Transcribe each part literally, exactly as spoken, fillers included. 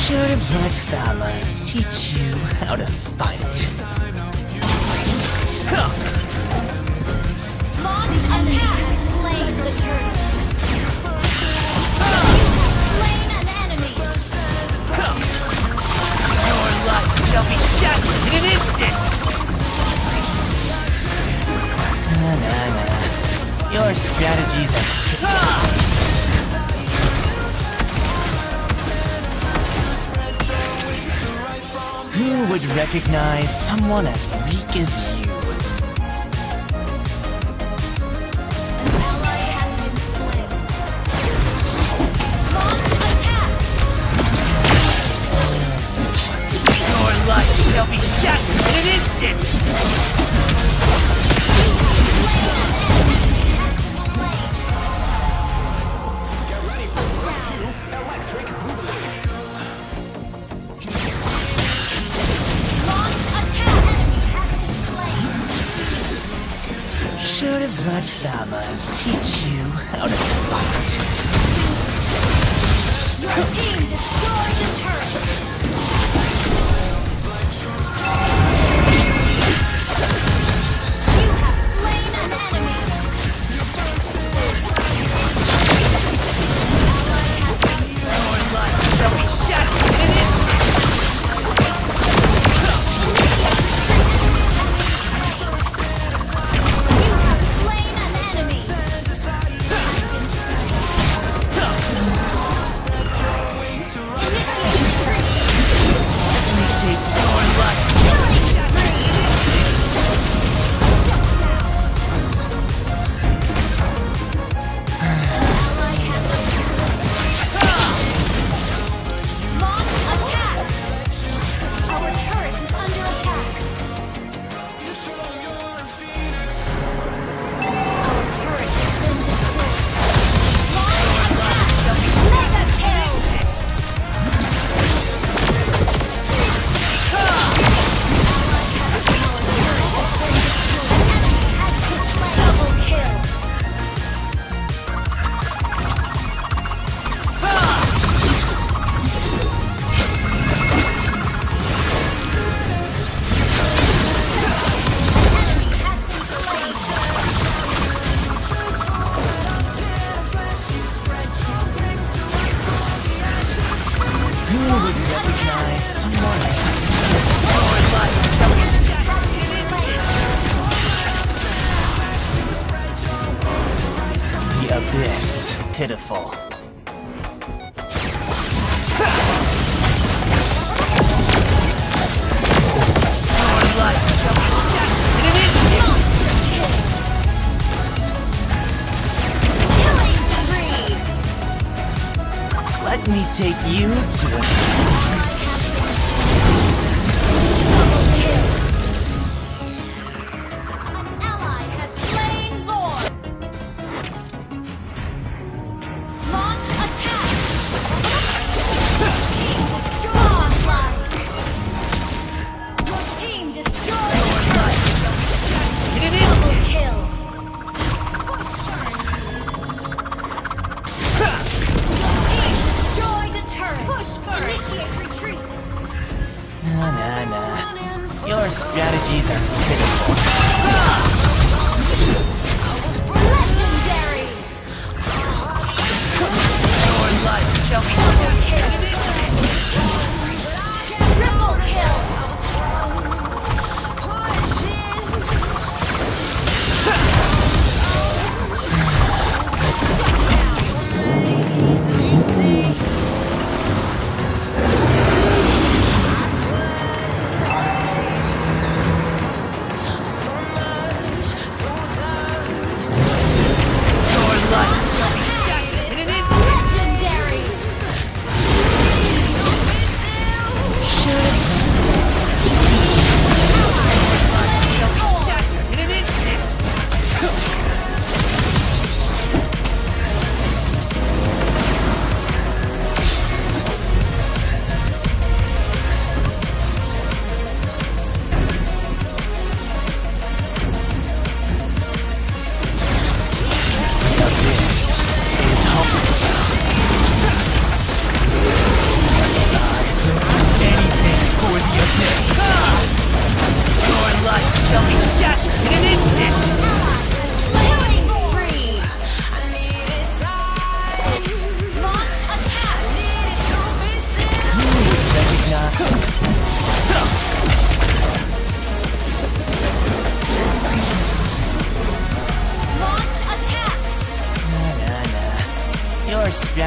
Should have let Thalas teach you how to fight. Launch attack! Slain the turtle. You have slain an enemy. Your life shall be shattered in an instant! Nah, nah, nah. Your strategies are... Who would recognize someone as weak as you? An ally has been slain. Launch attack! Your life shall be shattered in an instant! Should have let Thalas teach you how to fight. Your team destroyed the turret. You have slain an enemy. Ally has been slain. Your life shall be shattered in an instant! You have slain an enemy. Initiate retreat. Let me take your life! Killing spree. Shut down. Ally has been slain. Launch attack. Our turret is under attack. Our turret has been destroyed. Launch attack. Mega kill. Double kill. Enemy has been slain. Who would recognize someone as your life shall be shattered in an instant! The abyss, pitiful. Your life shall be shattered in an instant! Monster kill. Killing spree. Let me take you to a... Ally has been double kill. An ally has slain Lord. Launch attack. Team destroyed. Your team destroyed the turret. In an Double instant! kill. Team destroyed a turret. Initiate retreat. Nah, nah, nah. Your strategies are pitiful. Legendary. Your life shall be Double kill. Triple kill.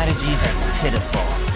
strategies are pitiful.